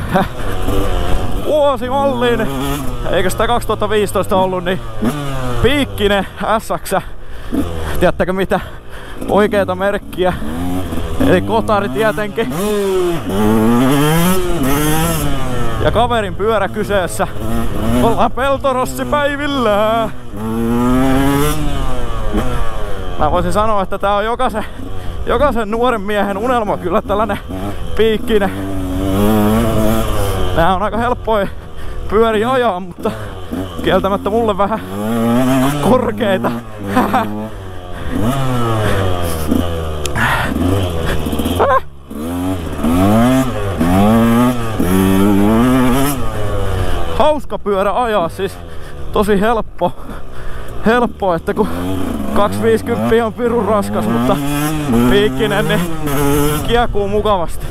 vuosimalliin, eikö sitä 2015 ollut, niin Piikkinen SX. Tiedättekö mitä? Oikeeta merkkiä. Eli kotari tietenkin. Ja kaverin pyörä kyseessä. Ollaan Peltorossi-päivillä. Mä voisin sanoa, että tää on jokaisen nuoren miehen unelma kyllä tällainen Piikkinen. Nää on aika helppoja pyöriä ajaa, mutta kieltämättä mulle vähän korkeita. Hauska pyörä ajaa, siis tosi helppo, että kun 250 on pirun raskas, mutta Piikkinen niin kiekuu mukavasti.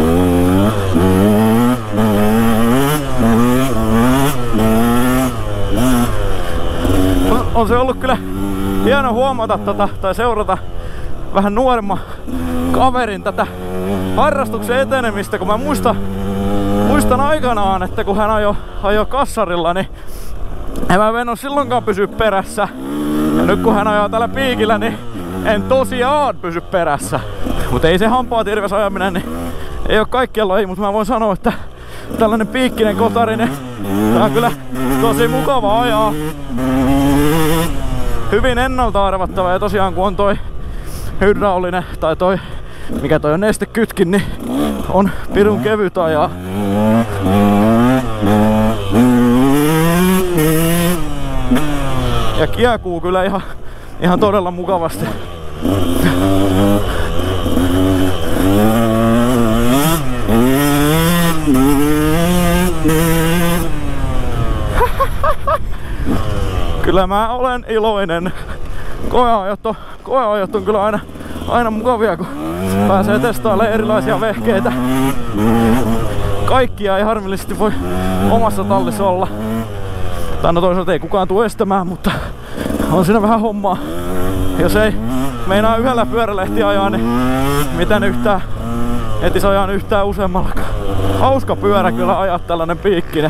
On se ollut kyllä hieno huomata tai seurata vähän nuoremman kaverin tätä harrastuksen etenemistä, kun mä muistan aikanaan, että kun hän ajoi kassarilla, niin en mä mennyt silloinkaan pysyä perässä. Ja nyt kun hän ajaa tällä Piikillä, niin en tosiaan pysy perässä. Mutta ei se hampaatirves ajaminen, niin ei oo kaikkien laji, mutta mä voin sanoa, että tällainen Piikkinen kotari, niin tää on kyllä tosi mukava ajaa. Hyvin ennalta arvattava, ja tosiaan kun on toi hydraulinen tai toi, mikä toi on nestekytkin, niin on pirun kevyt ajaa. Ja kiekuu kyllä ihan todella mukavasti. Kyllä mä olen iloinen. Koeajot on kyllä aina mukavia, kun pääsee testailemaan erilaisia vehkeitä. Kaikkia ei harmillisesti voi omassa tallissa olla. Tai no toisaalta ei kukaan tule estämään, mutta on siinä vähän hommaa. Jos ei meinaa yhdellä pyörälehti ajaa, niin miten yhtään etis ajaa yhtään useammallakaan. Hauska pyörä kyllä ajaa tällainen Piikkinen.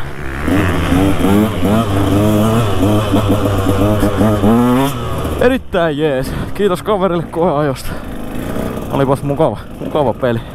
Erittäin jees. Kiitos kaverille koeajosta. Olipas mukava peli.